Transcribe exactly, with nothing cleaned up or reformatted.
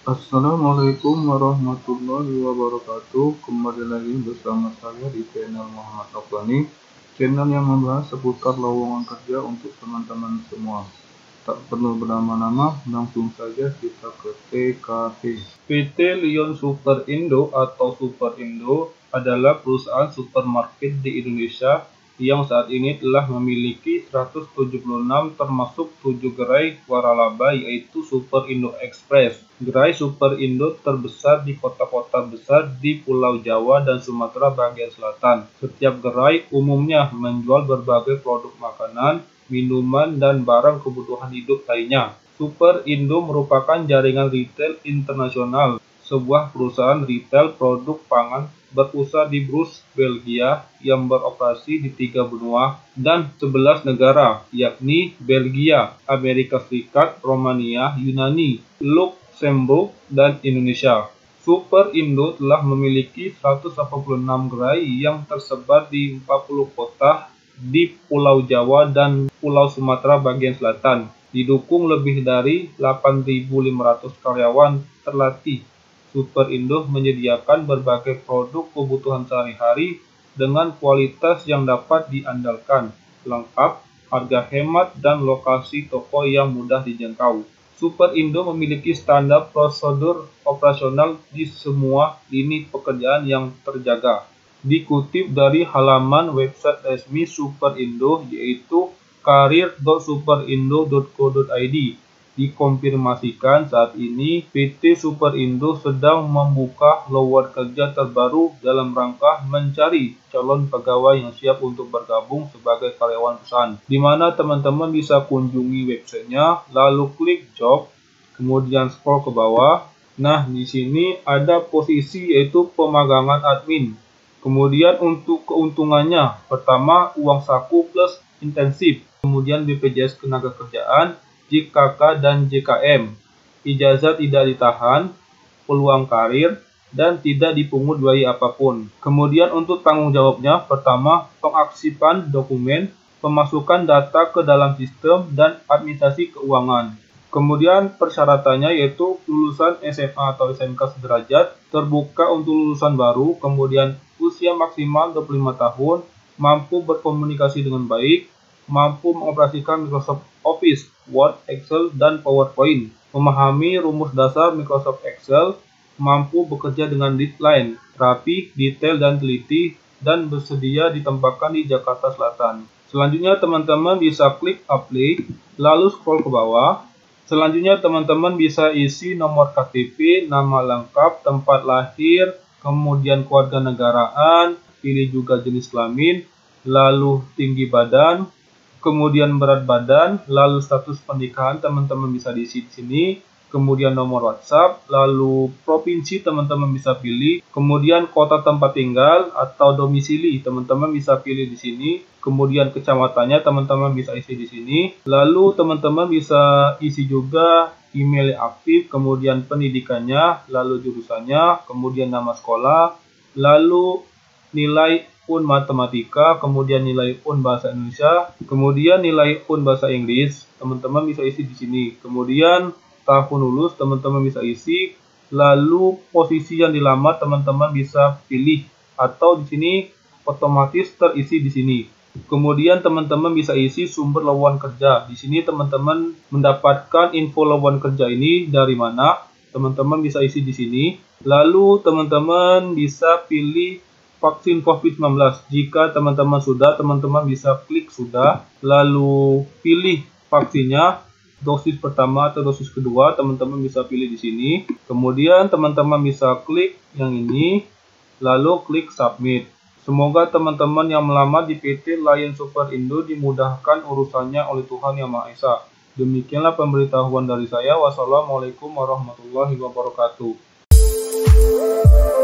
Assalamualaikum warahmatullahi wabarakatuh. Kembali lagi bersama saya di channel Muhammad Afghani, channel yang membahas seputar lowongan kerja untuk teman-teman semua. Tak perlu berlama-lama, langsung saja kita ke T K P. P T Lion Superindo atau Superindo adalah perusahaan supermarket di Indonesia yang saat ini telah memiliki seratus tujuh puluh enam termasuk tujuh gerai waralaba, yaitu Superindo Express. Gerai Superindo terbesar di kota-kota besar di Pulau Jawa dan Sumatera bagian selatan. Setiap gerai umumnya menjual berbagai produk makanan, minuman, dan barang kebutuhan hidup lainnya. Superindo merupakan jaringan retail internasional, sebuah perusahaan retail produk pangan berpusat di Brussels, Belgia, yang beroperasi di tiga benua dan sebelas negara, yakni Belgia, Amerika Serikat, Romania, Yunani, Luxembourg, dan Indonesia. Superindo telah memiliki seratus delapan puluh enam gerai yang tersebar di empat puluh kota di Pulau Jawa dan Pulau Sumatera bagian selatan. Didukung lebih dari delapan ribu lima ratus karyawan terlatih. Superindo menyediakan berbagai produk kebutuhan sehari-hari dengan kualitas yang dapat diandalkan, lengkap, harga hemat, dan lokasi toko yang mudah dijangkau. Superindo memiliki standar prosedur operasional di semua lini pekerjaan yang terjaga. Dikutip dari halaman website resmi Superindo, yaitu karir dot superindo dot co dot i d, dikonfirmasikan saat ini P T Superindo sedang membuka lowongan kerja terbaru dalam rangka mencari calon pegawai yang siap untuk bergabung sebagai karyawan perusahaan, di mana teman-teman bisa kunjungi websitenya, lalu klik job, kemudian scroll ke bawah. Nah, di sini ada posisi yaitu pemagangan admin. Kemudian untuk keuntungannya, pertama uang saku plus intensif, kemudian B P J S Ketenagakerjaan, J K K dan J K M, ijazah tidak ditahan, peluang karir, dan tidak dipungut biaya apapun. Kemudian untuk tanggung jawabnya, pertama pengaksipan dokumen, pemasukan data ke dalam sistem, dan administrasi keuangan. Kemudian persyaratannya yaitu lulusan S M A atau S M K sederajat, terbuka untuk lulusan baru, kemudian usia maksimal dua puluh lima tahun, mampu berkomunikasi dengan baik, mampu mengoperasikan Microsoft Office, Word, Excel, dan PowerPoint, memahami rumus dasar Microsoft Excel, mampu bekerja dengan deadline, rapi, detail, dan teliti, dan bersedia ditempatkan di Jakarta Selatan. Selanjutnya teman-teman bisa klik apply, lalu scroll ke bawah. Selanjutnya teman-teman bisa isi nomor K T P, nama lengkap, tempat lahir, kemudian kewarganegaraan, pilih juga jenis kelamin, lalu tinggi badan, kemudian berat badan, lalu status pernikahan teman-teman bisa diisi di sini, kemudian nomor WhatsApp, lalu provinsi teman-teman bisa pilih, kemudian kota tempat tinggal atau domisili teman-teman bisa pilih di sini, kemudian kecamatannya teman-teman bisa isi di sini, lalu teman-teman bisa isi juga email aktif, kemudian pendidikannya, lalu jurusannya, kemudian nama sekolah, lalu nilai U N matematika, kemudian nilai U N bahasa Indonesia, kemudian nilai U N bahasa Inggris, teman-teman bisa isi di sini. Kemudian tahun lulus teman-teman bisa isi, lalu posisi yang dilamar teman-teman bisa pilih atau di sini otomatis terisi di sini. Kemudian teman-teman bisa isi sumber lowongan kerja. Di sini teman-teman mendapatkan info lowongan kerja ini dari mana? Teman-teman bisa isi di sini. Lalu teman-teman bisa pilih vaksin COVID sembilan belas. Jika teman-teman sudah, teman-teman bisa klik sudah, lalu pilih vaksinnya, dosis pertama atau dosis kedua, teman-teman bisa pilih di sini. Kemudian teman-teman bisa klik yang ini, lalu klik submit. Semoga teman-teman yang melamar di P T Lion Superindo dimudahkan urusannya oleh Tuhan Yang Maha Esa. Demikianlah pemberitahuan dari saya. Wassalamualaikum warahmatullahi wabarakatuh.